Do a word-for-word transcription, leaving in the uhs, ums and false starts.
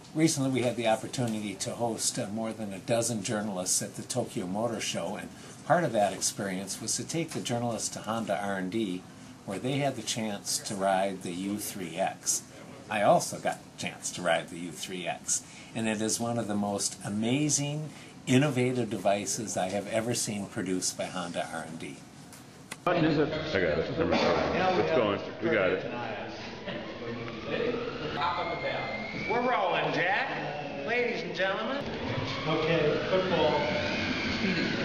recently we had the opportunity to host uh, more than a dozen journalists at the Tokyo Motor Show, and part of that experience was to take the journalists to Honda R and D, where they had the chance to ride the U three X. I also got the chance to ride the U three X, and it is one of the most amazing, innovative devices I have ever seen produced by Honda R and D. Button is it? I got it. It's going. We got it. We're rolling, Jack. Ladies and gentlemen. Okay, football.